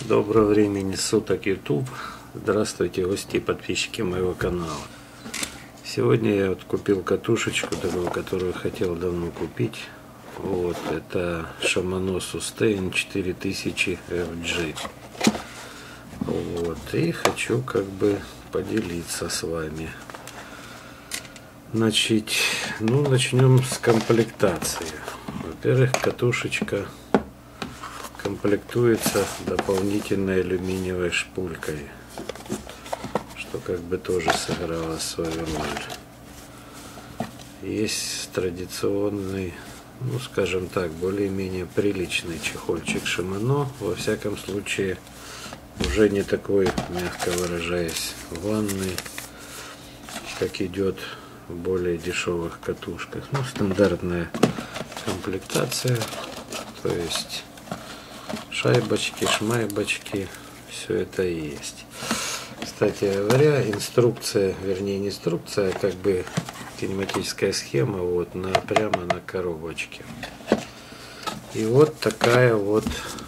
Доброго времени суток, YouTube. Здравствуйте, гости и подписчики моего канала. Сегодня я вот купил катушечку такую, которую хотел давно купить. Вот, это Shimano Sustain 4000 FG. Вот, и хочу как бы поделиться с вами. Значит, начнем с комплектации. Во-первых, катушечка комплектуется дополнительной алюминиевой шпулькой, что как бы тоже сыграло свою роль. Есть традиционный, скажем так, более-менее приличный чехольчик Shimano, во всяком случае уже не такой, мягко выражаясь, ванный, как идет в более дешевых катушках. Стандартная комплектация, то есть шайбочки, шмайбочки, все это есть. Кстати говоря, инструкция, вернее не инструкция, а как бы кинематическая схема вот прямо на коробочке. И вот такая вот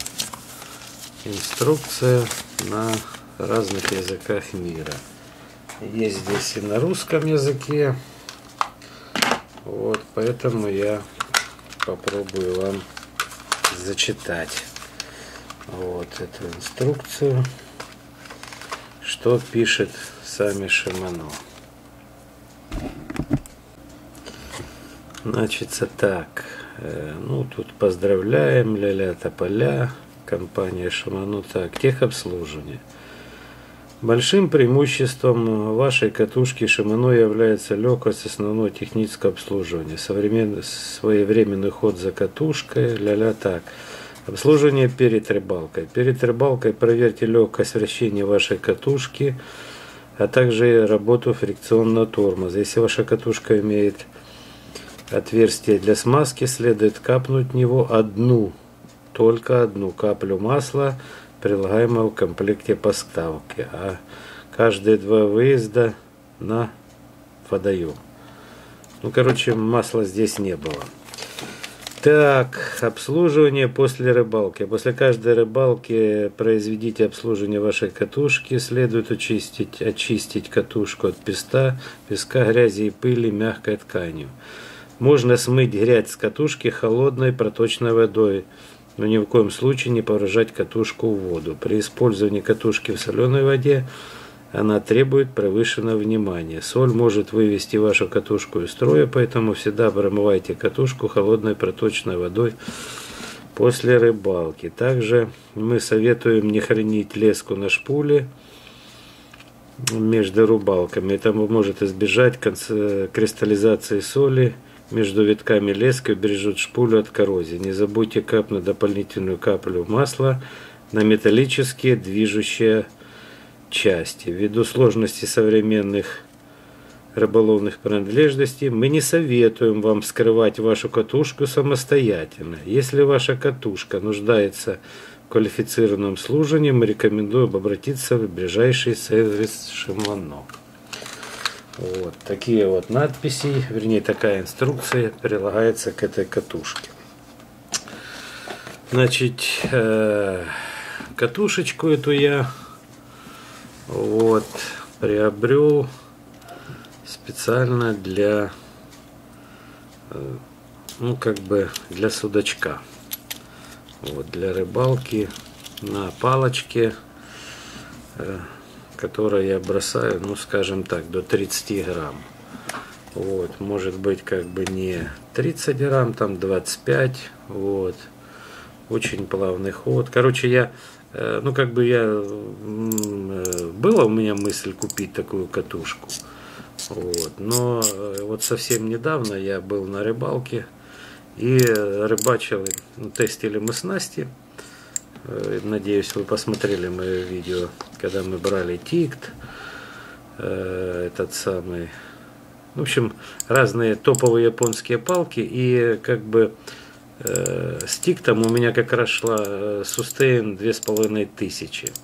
инструкция на разных языках мира. Есть здесь и на русском языке. Вот, поэтому я попробую вам зачитать вот эту инструкцию, что пишет сами Shimano. Значит, так, тут поздравляем, ля-ля тополя, компания Shimano. Так, техобслуживание. Большим преимуществом вашей катушки Shimano является легкость основного технического обслуживания, своевременный ход за катушкой, ля-ля так. Обслуживание перед рыбалкой. Перед рыбалкой проверьте легкость вращения вашей катушки, а также работу фрикционного тормоза. Если ваша катушка имеет отверстие для смазки, следует капнуть в него только одну каплю масла, прилагаемого в комплекте поставки, а каждые 2 выезда на водоем. Масла здесь не было. Так, обслуживание после рыбалки. После каждой рыбалки произведите обслуживание вашей катушки. Следует очистить катушку от песка, грязи и пыли мягкой тканью. Можно смыть грязь с катушки холодной проточной водой, но ни в коем случае не погружать катушку в воду. При использовании катушки в соленой воде она требует повышенного внимания. Соль может вывести вашу катушку из строя, поэтому всегда промывайте катушку холодной проточной водой после рыбалки. Также мы советуем не хранить леску на шпуле между рыбалками. Это может избежать кристаллизации соли между витками лески, убережет шпулю от коррозии. Не забудьте капнуть дополнительную каплю масла на металлические движущие части. Ввиду сложности современных рыболовных принадлежностей мы не советуем вам вскрывать вашу катушку самостоятельно. Если ваша катушка нуждается в квалифицированном обслуживании, мы рекомендуем обратиться в ближайший сервис Shimano. Вот такие вот надписи, вернее такая инструкция прилагается к этой катушке. Значит, катушечку эту я приобрел специально для для судачка, для рыбалки на палочке, которую я бросаю, скажем так, до 30 грамм. Может быть не 30 грамм, там 25. Очень плавный ход. Короче, была у меня мысль купить такую катушку. Но совсем недавно я был на рыбалке и рыбачил, тестили мы снасти. Надеюсь, вы посмотрели мое видео, когда мы брали тикт, в общем, разные топовые японские палки, и с тиктом у меня как раз шла Sustain 2500.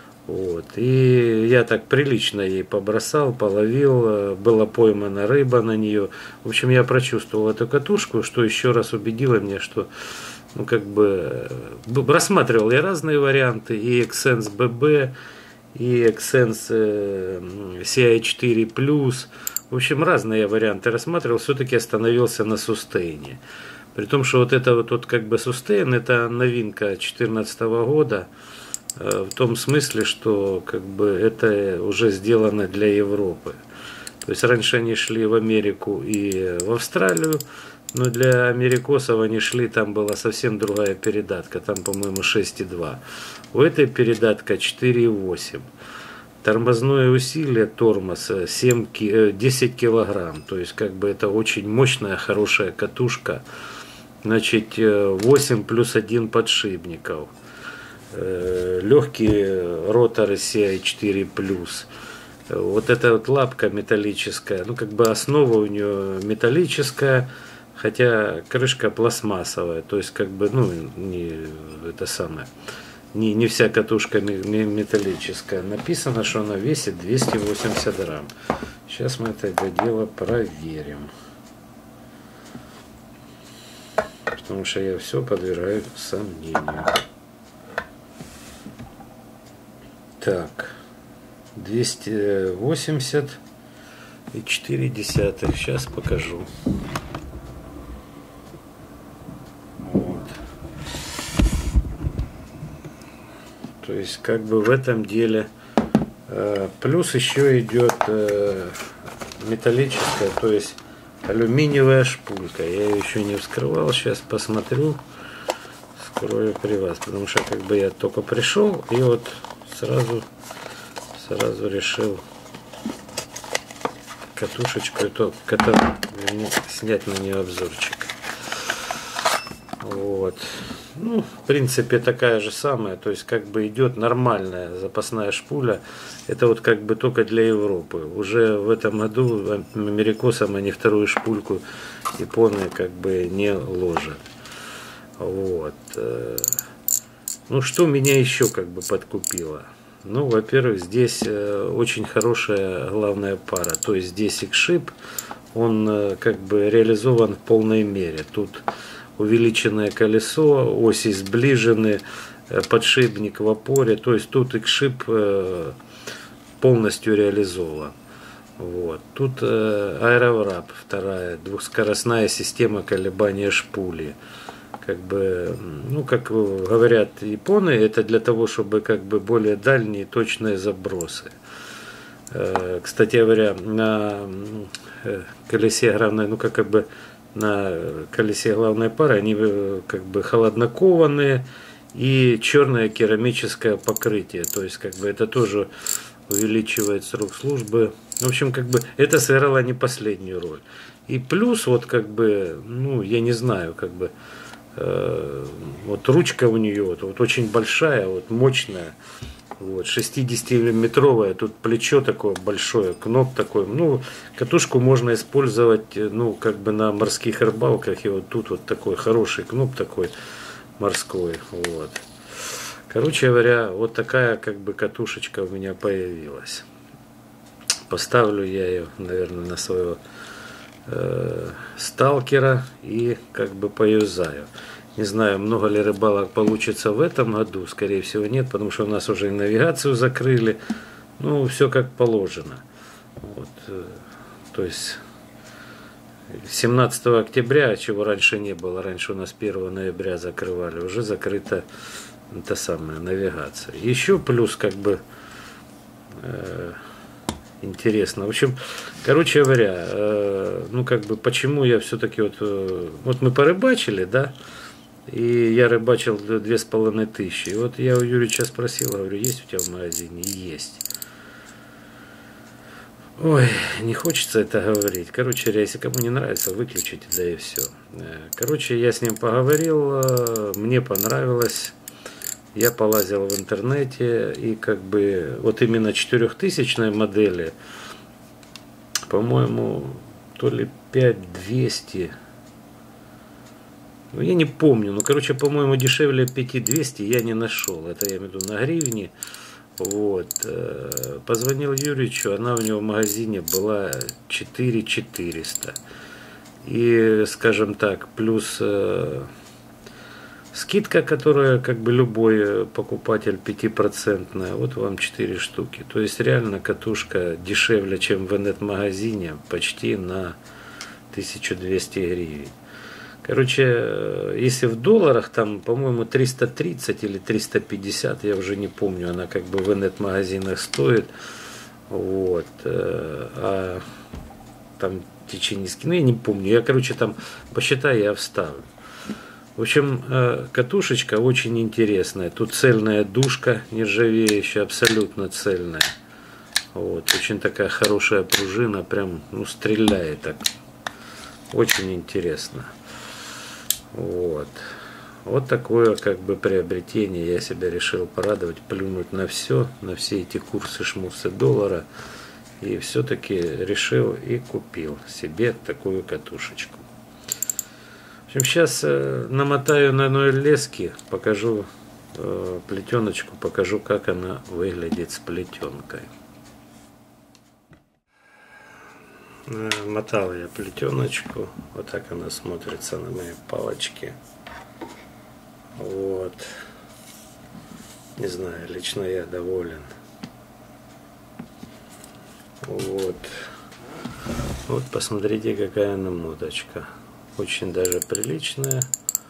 И я так прилично ей побросал, половил, была поймана рыба на нее. В общем, я прочувствовал эту катушку, что еще раз убедило меня, что ну, как бы, рассматривал я разные варианты, и Xsense BB, и Xsense CI4+. В общем, разные варианты рассматривал, все-таки остановился на Sustain. При том, что вот это вот как бы Sustain, это новинка 2014 года, в том смысле, что как бы это уже сделано для Европы. То есть раньше они шли в Америку и в Австралию, но для америкосов они шли, там была совсем другая передатка, там, по-моему, 6,2. У этой передатка 4,8. Тормозное усилие, тормоз 10 килограмм. То есть как бы это очень мощная, хорошая катушка. Значит, 8 плюс 1 подшипников. Легкие роторы CI4+. Вот эта вот лапка металлическая, ну как бы основа у нее металлическая, хотя крышка пластмассовая, то есть как бы, ну, не это самое, не вся катушка металлическая. Написано, что она весит 280 грамм. Сейчас мы это дело проверим. Потому что я все подвергаю сомнению. Так, 280 и 4 десятых. Сейчас покажу. Вот. То есть как бы в этом деле плюс еще идет металлическая, то есть алюминиевая шпулька. Я ее еще не вскрывал. Сейчас посмотрю. Скрою при вас. Потому что как бы я только пришел и вот сразу решил катушечку эту снять на нее обзорчик. Вот. Ну, в принципе, такая же самая. То есть, как бы идет нормальная запасная шпуля. Это вот как бы только для Европы. Уже в этом году америкосам они вторую шпульку японы как бы не ложат. Вот. Ну, что меня еще как бы подкупило? Ну, во-первых, здесь очень хорошая главная пара. То есть здесь X-Ship, он как бы реализован в полной мере. Тут увеличенное колесо, оси сближены, подшипник в опоре. То есть тут X-Ship полностью реализован. Вот. Тут аэроврап, вторая двухскоростная система колебания шпули. Как бы, ну, как говорят японы, это для того, чтобы как бы более дальние точные забросы. Кстати говоря, на колесе главной, ну как бы на колесе главной пары, они как бы холоднокованные и черное керамическое покрытие. То есть как бы это тоже увеличивает срок службы. В общем, как бы это сыграло не последнюю роль. И плюс вот как бы, ну я не знаю, как бы вот ручка у нее вот очень большая, вот мощная, вот 60-миллиметровая, тут плечо такое большое, кноп такой, ну катушку можно использовать, ну как бы на морских рыбалках, и вот тут вот такой хороший кноп такой морской, вот. Короче говоря, вот такая как бы катушечка у меня появилась. Поставлю я ее, наверное, на своего сталкера и как бы поюзаю. Не знаю, много ли рыбалок получится в этом году, скорее всего нет, потому что у нас уже и навигацию закрыли, ну все как положено. Вот, то есть 17 октября, чего раньше не было, раньше у нас 1 ноября закрывали, уже закрыта та самая навигация. Еще плюс как бы интересно. В общем, короче говоря, ну как бы почему я все-таки вот мы порыбачили, да, и я рыбачил 2500. И вот я у Юрича спросил, говорю, есть у тебя в магазине? Есть. Ой, не хочется это говорить. Короче говоря, если кому не нравится, выключите, да и все. Короче, я с ним поговорил, мне понравилось. Я полазил в интернете, и как бы вот именно 4000 модели, по-моему, то ли 5200, ну я не помню, ну короче, по-моему, дешевле 5200 я не нашел, это я имею в виду на гривне. Вот, позвонил Юричу, она у него в магазине была 4400, и, скажем так, плюс Скидка, которая как бы любой покупатель 5%, вот вам 4 штуки. То есть реально катушка дешевле, чем в инет-магазине, почти на 1200 гривен. Короче, если в долларах, там, по-моему, 330 или 350, я уже не помню, она как бы в инет-магазинах стоит. Вот. А там течениски, ну я не помню. Я, короче, там посчитаю, я вставлю. В общем, катушечка очень интересная. Тут цельная дужка, нержавеющая, абсолютно цельная. Вот. Очень такая хорошая пружина, прям, ну, стреляет так. Очень интересно. Вот. Вот такое как бы приобретение. Я себя решил порадовать, плюнуть на все эти курсы, шмурсы доллара. И все-таки решил и купил себе такую катушечку. В общем, сейчас намотаю на одной леске, покажу плетеночку, покажу, как она выглядит с плетенкой. Мотал я плетеночку, вот так она смотрится на моей палочке. Вот. Не знаю, лично я доволен. Вот. Вот посмотрите, какая намоточка. Очень даже приличная.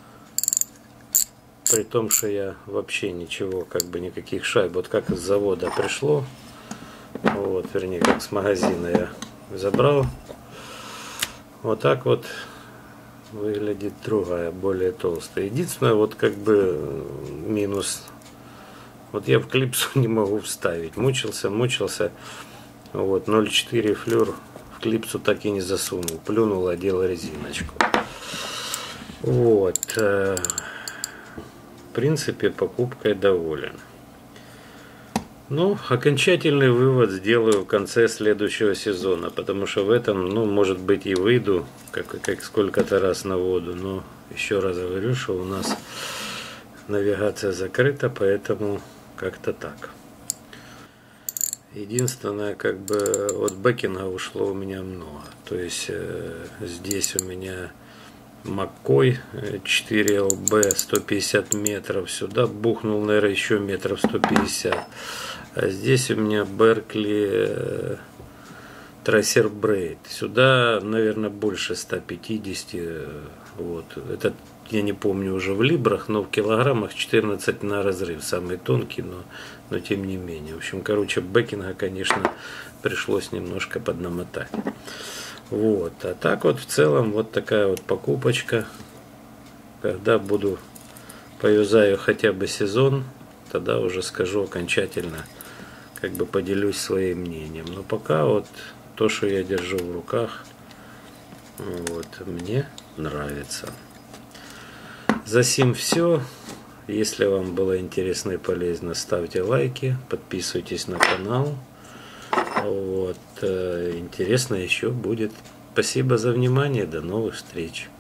При том, что я вообще ничего, как бы никаких шайб. Вот как из завода пришло. Вот, вернее, как с магазина я забрал. Вот так вот выглядит другая, более толстая. Единственное, вот как бы минус. Вот я в клипсу не могу вставить. Мучился. Вот 0,4 флюр в клипсу так и не засунул. Плюнул, одел резиночку. Вот. В принципе, покупкой доволен. Ну, окончательный вывод сделаю в конце следующего сезона, потому что в этом, ну, может быть, и выйду, как сколько-то раз на воду, но еще раз говорю, что у нас навигация закрыта, поэтому как-то так. Единственное, как бы от бэкинга ушло у меня много. То есть здесь у меня Маккой 4ЛБ 150 метров, сюда бухнул, наверное, еще метров 150. А здесь у меня Беркли Трассер Брейд. Сюда, наверное, больше 150. Вот. Это я не помню уже в либрах, но в килограммах 14 на разрыв. Самый тонкий, но тем не менее. В общем, короче, бэкинга, конечно, пришлось немножко поднамотать. Вот. А так вот в целом вот такая вот покупочка. Когда буду поюзаю хотя бы сезон, тогда уже скажу окончательно, как бы поделюсь своим мнением. Но пока вот то, что я держу в руках, вот, мне нравится. За сим все. Если вам было интересно и полезно, ставьте лайки, подписывайтесь на канал. Вот, интересно еще будет. Спасибо за внимание, до новых встреч.